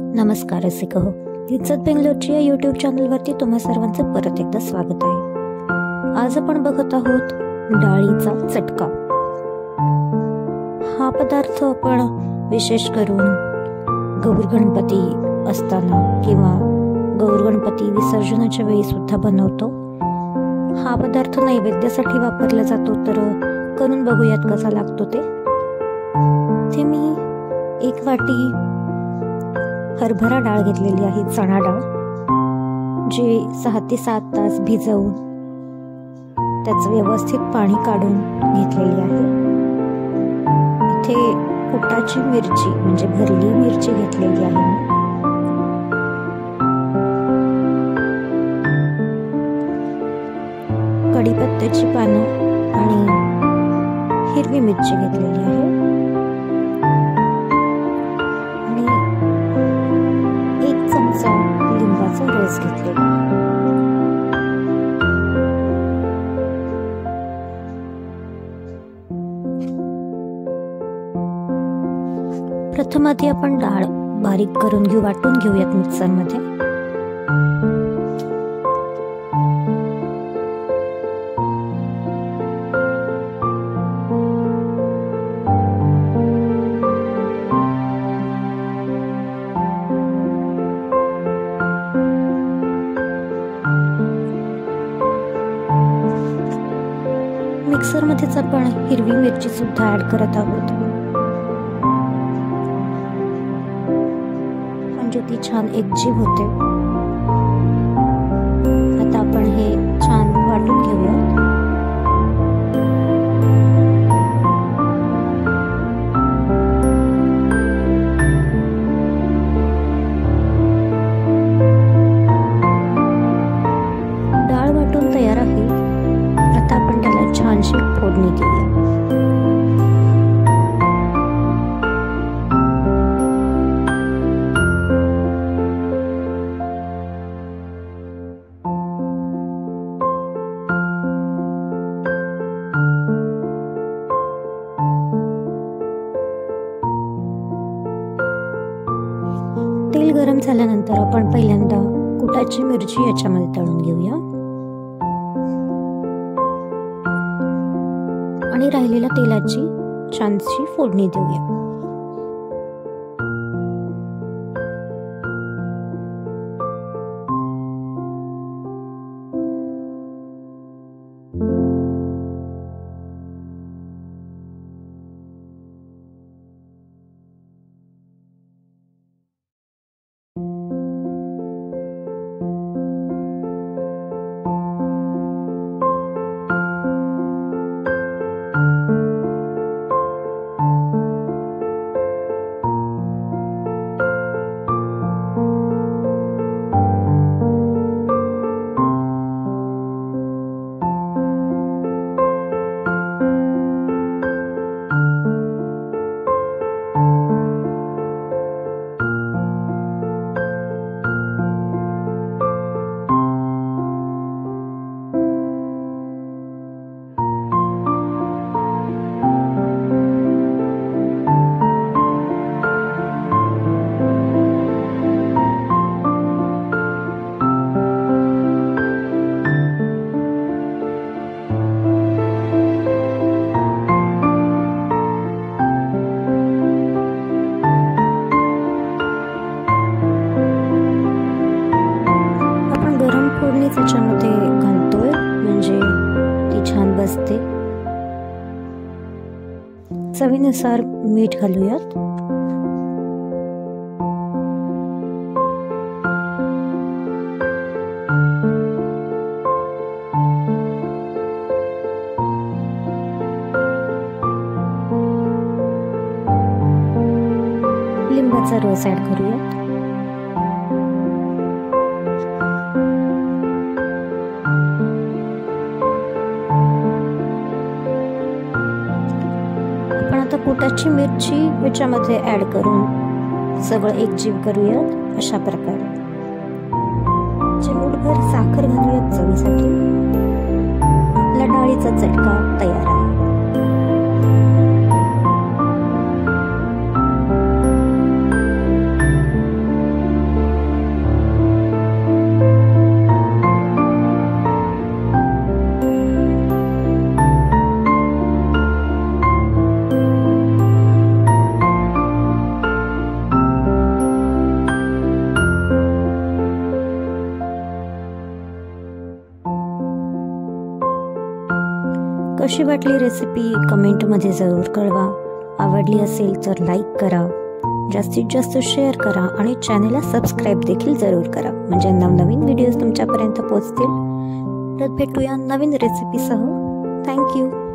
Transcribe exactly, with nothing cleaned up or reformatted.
नमस्कार रसिक हो, इज्जत बेंगलोरच्या या यूट्यूब चॅनलवरती तुम्हा सर्वांचं परत एकदा स्वागत आहे। आज आपण बघत आहोत डाळीचा चटका। हा पदार्थ आपण विशेष करून गौर गणपती असताना किंवा गौर गणपती विसर्जनाच्या वेळी सुद्धा बनवतो। हा पदार्थ नैवेद्यासाठी वापरला जातो, तर करून बघूयात कसा लागतो ते। ते मी एक वाटी हरभरा डाळ घेतलेली आहे, चणा डाळ, जे सहा ते सात तास भिजवून त्याचं व्यवस्थित पाणी काढून घेतलेली आहे। इथे कुटाची मिरची म्हणजे भरली मिरची घेतलेली आहे मी। कढीपत्त्याची पानं आणि हिरवी मिरची घेतलेली आहे आणि एक चमचा लिंबाचा रस घेतलेला आहे। प्रथम आधी आपण डाळ बारीक करून घेऊ, वाटून घेऊयात मिक्सर मध्ये। मिक्सर मध्येच आपण हिरवी मिरची सुद्धा ऍड करत आहोत, म्हणजे ती छान एकजीव होते। आता आपण हे छान वाटून घेऊया। डाळ वाटून तयार आहे। आता आपण त्याला छानशी फोडणी देऊया। तेल गरम झाल्यानंतर आपण पहिल्यांदा कुटाची मिरची याच्यामध्ये तळून घेऊया आणि राहिलेल्या तेलाची छानशी फोडणी देऊया। फोडणी त्याच्यामध्ये घालतोय म्हणजे ती छान बसते। चवीनुसार मीठ घालूयात। लिंबाचा रस ऍड करूयात। कुटाची मिरची याच्यामध्ये ऍड करून सगळं एकजीव करूयात। अशा प्रकारे चिमूटभर साखर घालूयात चवीसाठी। आपला डाळीचा चटका तयार आहे। कशी वाटली रेसिपी कमेंटमध्ये जरूर कळवा. आवडली असेल तर लाईक करा, जास्तीत जास्त शेअर करा आणि चॅनलला सबस्क्राईब देखील जरूर करा, म्हणजे नवनवीन व्हिडिओज तुमच्यापर्यंत पोहोचतील. परत भेटूया नवीन रेसिपीसह. थँक्यू.